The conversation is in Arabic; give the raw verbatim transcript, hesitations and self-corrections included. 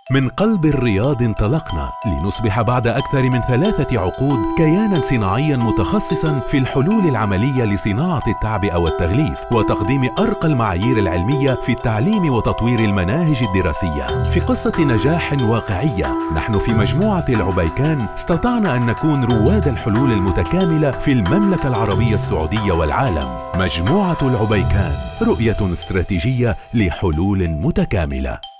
من قلب الرياض انطلقنا لنصبح بعد أكثر من ثلاثة عقود كياناً صناعياً متخصصاً في الحلول العملية لصناعة التعبئة والتغليف وتقديم أرقى المعايير العلمية في التعليم وتطوير المناهج الدراسية. في قصة نجاح واقعية، نحن في مجموعة العبيكان استطعنا أن نكون رواد الحلول المتكاملة في المملكة العربية السعودية والعالم. مجموعة العبيكان، رؤية استراتيجية لحلول متكاملة.